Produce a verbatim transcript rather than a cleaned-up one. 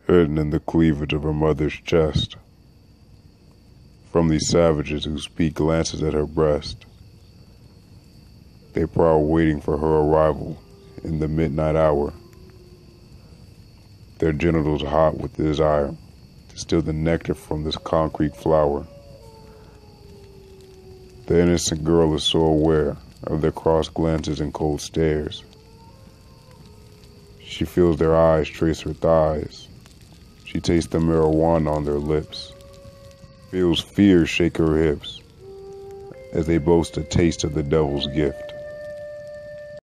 hidden in the cleavage of her mother's chest. From these savages who speak glances at her breast, they prowl waiting for her arrival in the midnight hour, their genitals hot with desire to steal the nectar from this concrete flower. The innocent girl is so aware of their crossed glances and cold stares. She feels their eyes trace her thighs. She tastes the marijuana on their lips, feels fear shake her hips as they boast a taste of the devil's gift.